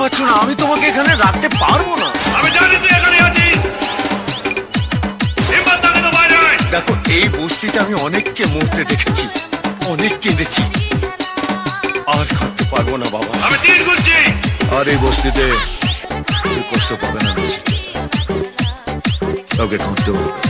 পারছো না আমি তোমাকে এখানে রাখতে পারবো না। আমি জানি তুই এখানে আছিস। দেখো এই বস্তিতে আমি অনেককে মরতে দেখেছি, অনেক কেঁদেছি, আর থাকতে পারবো না বাবা। আমি তিন গুনছি। আর এই বস্তিতে কষ্ট পাবে না, কাউকে কাঁদতে হবে।